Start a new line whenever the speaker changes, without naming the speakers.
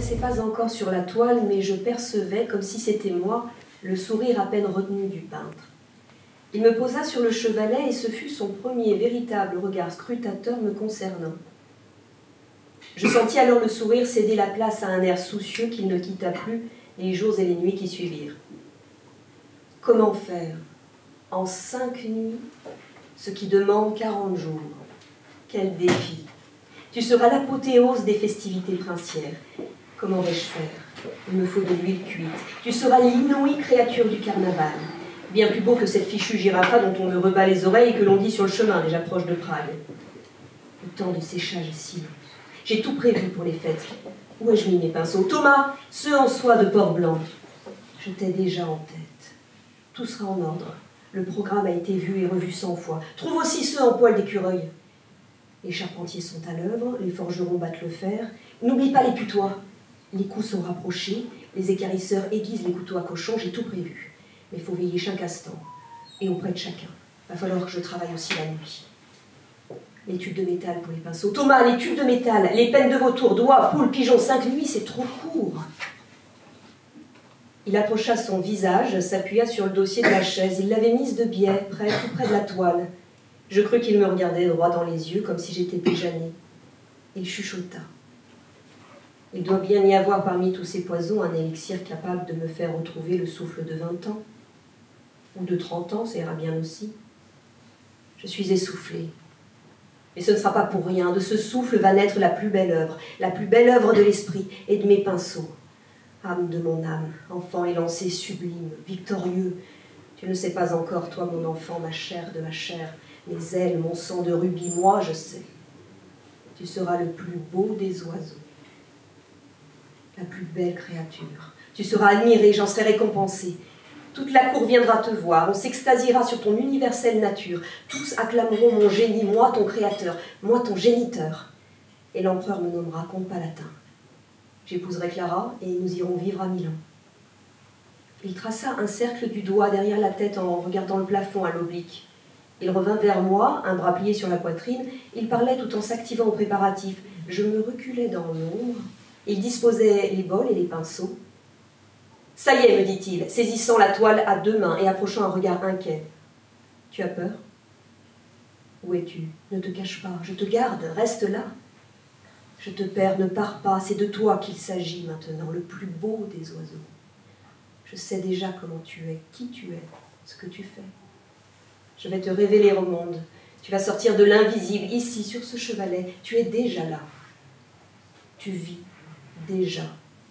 n'apparaissait pas encore sur la toile, mais je percevais, comme si c'était moi, le sourire à peine retenu du peintre. Il me posa sur le chevalet et ce fut son premier véritable regard scrutateur me concernant. Je sentis alors le sourire céder la place à un air soucieux qu'il ne quitta plus les jours et les nuits qui suivirent. Comment faire en 5 nuits ce qui demande 40 jours? Quel défi! Tu seras l'apothéose des festivités princières. Comment vais-je faire? Il me faut de l'huile cuite. Tu seras l'inouïe créature du carnaval. Bien plus beau que cette fichue girafa dont on me rebat les oreilles et que l'on dit sur le chemin, déjà proche de Prague. Le temps de séchage est si long. J'ai tout prévu pour les fêtes. Où ai-je mis mes pinceaux? Thomas, ceux en soie de porc blanc. Je t'ai déjà en tête. Tout sera en ordre. Le programme a été vu et revu 100 fois. Trouve aussi ceux en poil d'écureuil. Les charpentiers sont à l'œuvre, les forgerons battent le fer. N'oublie pas les putois. Les coups sont rapprochés, les équarrisseurs aiguisent les couteaux à cochon, j'ai tout prévu. Mais il faut veiller chaque instant, et auprès de chacun. Il va falloir que je travaille aussi la nuit. Les tubes de métal pour les pinceaux. Thomas, les tubes de métal, les pennes de vautour, doigts, poules, pigeons, 5 nuits, c'est trop court. Il approcha son visage, s'appuya sur le dossier de la chaise. Il l'avait mise de biais, tout près de la toile. Je crus qu'il me regardait droit dans les yeux, comme si j'étais déjà née. Il chuchota. Il doit bien y avoir parmi tous ces poisons un élixir capable de me faire retrouver le souffle de 20 ans. Ou de 30 ans, ça ira bien aussi. Je suis essoufflée. Mais ce ne sera pas pour rien. De ce souffle va naître la plus belle œuvre de l'esprit et de mes pinceaux. Âme de mon âme, enfant élancé sublime, victorieux. Tu ne sais pas encore, toi, mon enfant, ma chair de ma chair, mes ailes, mon sang de rubis, moi, je sais. Tu seras le plus beau des oiseaux, la plus belle créature. Tu seras admiré, j'en serai récompensé. Toute la cour viendra te voir, on s'extasiera sur ton universelle nature. Tous acclameront mon génie, moi ton créateur, moi ton géniteur. Et l'empereur me nommera comte palatin. J'épouserai Clara et nous irons vivre à Milan. Il traça un cercle du doigt derrière la tête en regardant le plafond à l'oblique. Il revint vers moi, un bras plié sur la poitrine. Il parlait tout en s'activant aux préparatifs. Je me reculais dans l'ombre. Il disposait les bols et les pinceaux. « Ça y est, me dit-il, saisissant la toile à 2 mains et approchant un regard inquiet. « Tu as peur? Où es-tu? Ne te cache pas, je te garde, reste là. Je te perds, ne pars pas, c'est de toi qu'il s'agit maintenant, le plus beau des oiseaux. Je sais déjà comment tu es, qui tu es, ce que tu fais. Je vais te révéler au monde. Tu vas sortir de l'invisible, ici, sur ce chevalet. Tu es déjà là. Tu vis déjà là. »